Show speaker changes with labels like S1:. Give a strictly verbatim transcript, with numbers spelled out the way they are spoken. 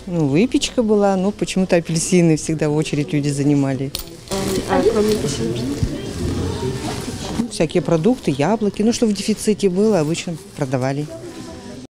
S1: Ну, выпечка была, но почему-то апельсины всегда в очередь люди занимали.
S2: А кроме апельсинов?
S1: Ну, всякие продукты, яблоки. Ну, что в дефиците было, обычно продавали.